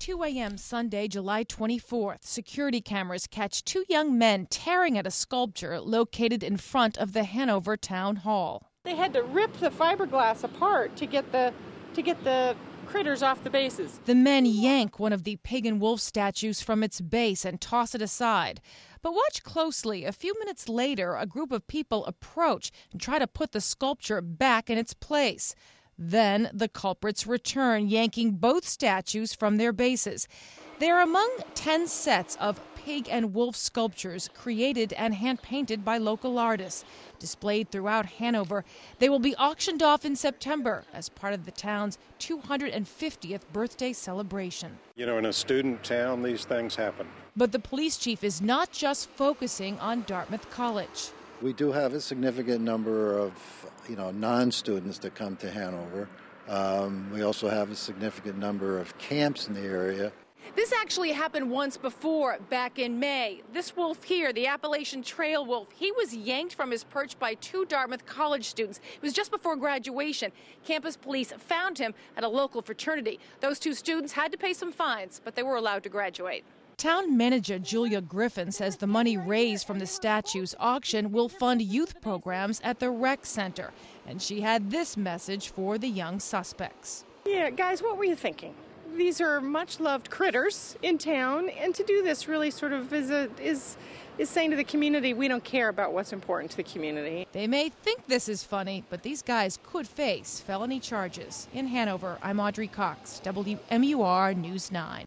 2 a.m. Sunday, July 24th, security cameras catch two young men tearing at a sculpture located in front of the Hanover Town Hall. They had to rip the fiberglass apart to get the critters off the bases. The men yank one of the pagan wolf statues from its base and toss it aside. But watch closely. A few minutes later, a group of people approach and try to put the sculpture back in its place. Then the culprits return, yanking both statues from their bases. They are among 10 sets of pig and wolf sculptures created and hand-painted by local artists. Displayed throughout Hanover, they will be auctioned off in September as part of the town's 250th birthday celebration. You know, in a student town, these things happen. But the police chief is not just focusing on Dartmouth College. We do have a significant number of, non-students that come to Hanover. We also have a significant number of camps in the area. This actually happened once before, back in May. This wolf here, the Appalachian Trail wolf, he was yanked from his perch by two Dartmouth College students. It was just before graduation. Campus police found him at a local fraternity. Those two students had to pay some fines, but they were allowed to graduate. Town manager Julia Griffin says the money raised from the statue's auction will fund youth programs at the rec center. And she had this message for the young suspects. Yeah, guys, what were you thinking? These are much-loved critters in town, and to do this really sort of is saying to the community, we don't care about what's important to the community. They may think this is funny, but these guys could face felony charges. In Hanover, I'm Audrey Cox, WMUR News 9.